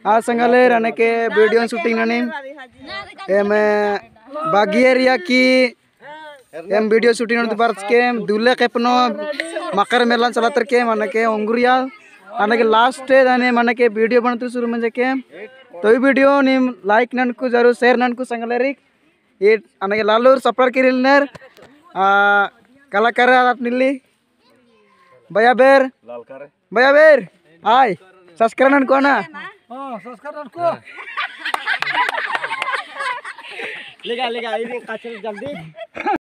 आज संगाले रहने के वीडियो शूटिंग ननी एम बागियर या की एम वीडियो शूटिंग ननी बार के दूल्हे के पनो मकर मेला चलातर के माने के अंगुरिया आने के लास्ट दाने माने के वीडियो बनते शुरू में के तो ये वीडियो निम लाइक नन को जरूर शेयर नन को संगाले रिक ये आने के लालूर सपर किरिलनर कलाकार निल्ली भैया बेर हाय सब्सक्राइब को ना सब्सक्राइब को लेगा लेगा जल्दी